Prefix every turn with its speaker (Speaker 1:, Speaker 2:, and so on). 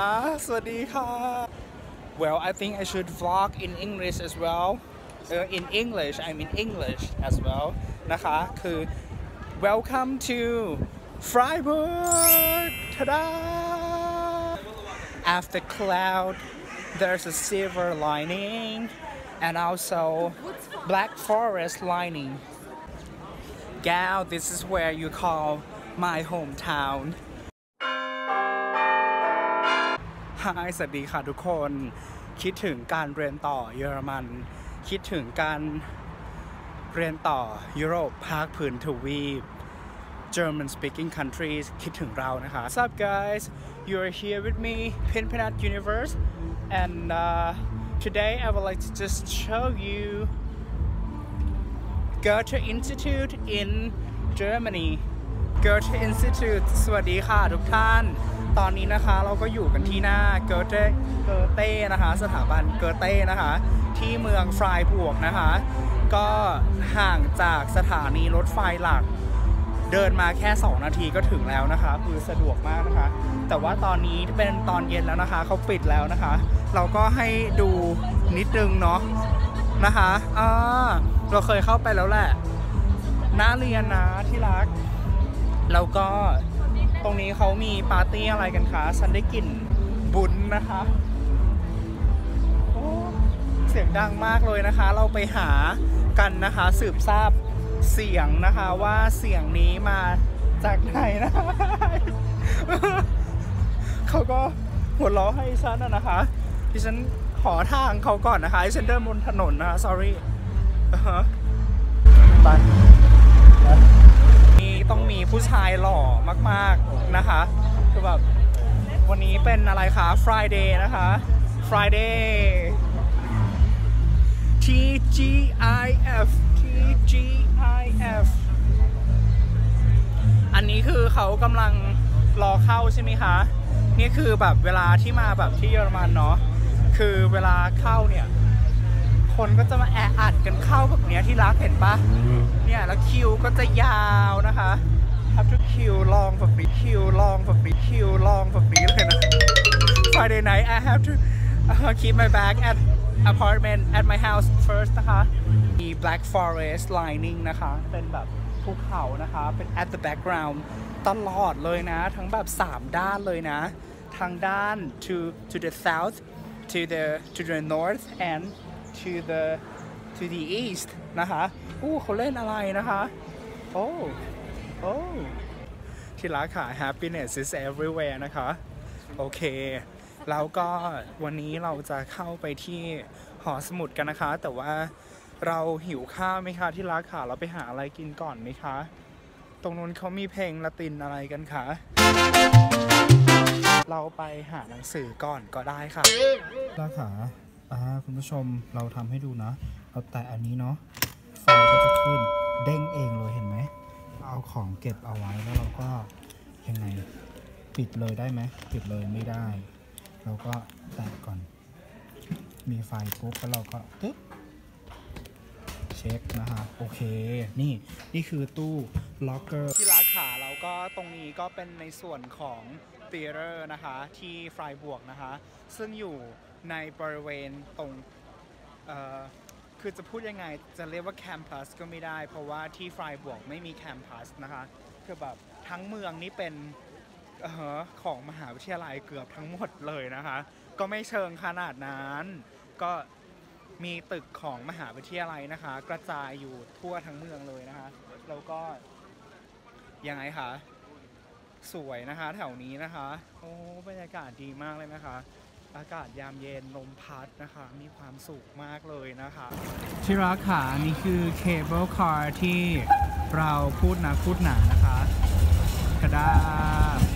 Speaker 1: สวัสดีค่ะ Well I think I should vlog in English as well in English I mean English as well นะคะคือ Welcome to Freiburg tada After cloud there's a silver lining and also black forest lining Gal this is where you call my hometown Hi สวัสดีค่ะทุกคนคิดถึงการเรียนต่อเยอรมันคิดถึงการเรียนต่อยุโรปภาคพื้นทวีป German speaking countries คิดถึงเรานะคะ What's up guys you're here with me Pinpinat Universe and today I would like to just show you Goethe Institute in Germany Goethe Institute สวัสดีค่ะทุกท่านตอนนี้นะคะเราก็อยู่กันที่หน้าเกอเต้นะคะสถาบันเกอเต้นะคะที่เมืองฟรายบวกนะคะก็ห่างจากสถานีรถไฟหลักเดินมาแค่2นาทีก็ถึงแล้วนะคะคือสะดวกมากนะคะแต่ว่าตอนนี้เป็นตอนเย็นแล้วนะคะเขาปิดแล้วนะคะเราก็ให้ดูนิดนึงเนาะนะคะเราเคยเข้าไปแล้วแหละน่าเรียนนะที่รักแล้วก็ตรงนี้เขามีปาร์ตี้อะไรกันคะฉันได้กลิ่นบุญนะคะโอ้เสียงดังมากเลยนะคะเราไปหากันนะคะสืบทราบเสียงนะคะว่าเสียงนี้มาจากไหนนะ เขาก็หัวเราะให้ฉันนะคะดิฉันขอทางเขาก่อนนะคะดิฉันเดินบนถนนนะคะ sorry ไปต้องมีผู้ชายหล่อมากๆนะคะคือแบบวันนี้เป็นอะไรคะ Friday นะคะ Friday TGIF อันนี้คือเขากำลังรอเข้าใช่ไหมคะนี่คือแบบเวลาที่มาแบบที่เยอรมันเนาะคือเวลาเข้าเนี่ยคนก็จะมาแออัดกันเข้าแบบนี้ที่รักเห็นปะเนี่ยแล้วคิวก็จะยาวนะคะ have to queue long for me queue long for me queue long for me เลยนะ Friday night I have to keep my bag at apartment at my house first นะคะมี black forest lining นะคะเป็นแบบภูเขานะคะเป็น at the background ตลอดเลยนะทั้งแบบ3ด้านเลยนะทางด้าน to the south to the north and to the east นะคะเขาเล่นอะไรนะคะโอ้ที่รักค่ะ happiness is everywhere นะคะโอเคแล้วก็วันนี้เราจะเข้าไปที่หอสมุดกันนะคะแต่ว่าเราหิวข้าวไหมคะที่รักค่ะเราไปหาอะไรกินก่อนไหมคะตรงนู้นเขามีเพลงละตินอะไรกันคะเราไปหาหนังสือก่อนก็ได้ค่ะรักค่ะคุณผู้ชมเราทำให้ดูนะเราแตะอันนี้เนาะไฟก็จะขึ้นเด้งเองเลยเห็นไหมเอาของเก็บเอาไว้แล้วเราก็ยังไงปิดเลยได้ไหมปิดเลยไม่ได้เราก็แตะก่อนมีไฟปุ๊บแล้วเราก็ตึ๊บเช็คนะคะโอเคนี่คือตู้ล็อกเกอร์ที่ร้านขาเราก็ตรงนี้ก็เป็นในส่วนของเธียเตอร์นะคะที่ไฟบวกนะคะซึ่งอยู่ในบริเวณตรงคือจะพูดยังไงจะเรียกว่าแคมปัสก็ไม่ได้เพราะว่าที่ไฟบวกไม่มีแคมปัสนะคะคือแบบทั้งเมืองนี่เป็นของมหาวิทยาลัยเกือบทั้งหมดเลยนะคะก็ไม่เชิงขนาดนั้นก็มีตึกของมหาวิทยาลัยนะคะกระจายอยู่ทั่วทั้งเมืองเลยนะคะแล้วก็ยังไงคะสวยนะคะแถวนี้นะคะโอ้บรรยากาศดีมากเลยนะคะอากาศยามเย็นลมพัดนะคะมีความสุขมากเลยนะคะที่รักค่ะนี่คือเคเบิลคาร์ที่เราพูดหนานะคะกระดา